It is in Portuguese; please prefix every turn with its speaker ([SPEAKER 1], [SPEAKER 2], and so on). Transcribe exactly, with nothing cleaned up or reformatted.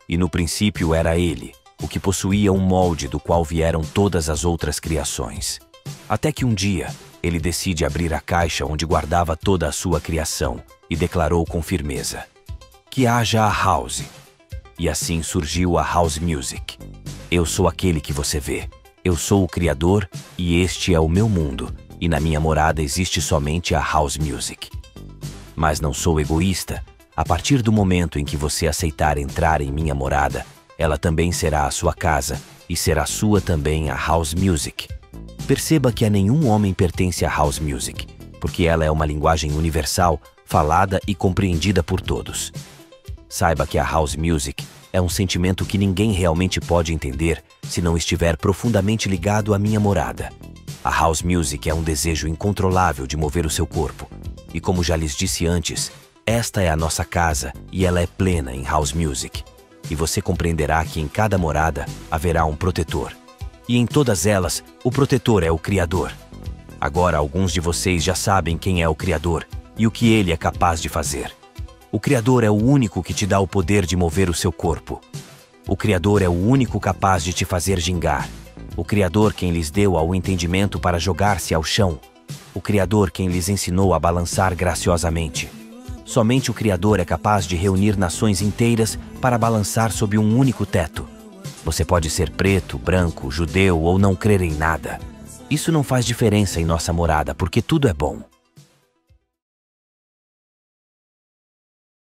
[SPEAKER 1] E no princípio era Ele, o que possuía um molde do qual vieram todas as outras criações. Até que um dia, Ele decide abrir a caixa onde guardava toda a sua criação e declarou com firmeza: que haja a house. E assim surgiu a house music. Eu sou aquele que você vê. Eu sou o Criador e este é o meu mundo, e na minha morada existe somente a house music. Mas não sou egoísta. A partir do momento em que você aceitar entrar em minha morada, ela também será a sua casa, e será sua também a house music. Perceba que a nenhum homem pertence a house music, porque ela é uma linguagem universal, falada e compreendida por todos. Saiba que a house music é um sentimento que ninguém realmente pode entender se não estiver profundamente ligado à minha morada. A house music é um desejo incontrolável de mover o seu corpo. E como já lhes disse antes, esta é a nossa casa e ela é plena em house music. E você compreenderá que em cada morada haverá um protetor. E em todas elas, o protetor é o Criador. Agora alguns de vocês já sabem quem é o Criador e o que ele é capaz de fazer. O Criador é o único que te dá o poder de mover o seu corpo. O Criador é o único capaz de te fazer gingar. O Criador quem lhes deu ao entendimento para jogar-se ao chão. O Criador quem lhes ensinou a balançar graciosamente. Somente o Criador é capaz de reunir nações inteiras para balançar sob um único teto. Você pode ser preto, branco, judeu ou não crer em nada. Isso não faz diferença em nossa morada, porque tudo é bom.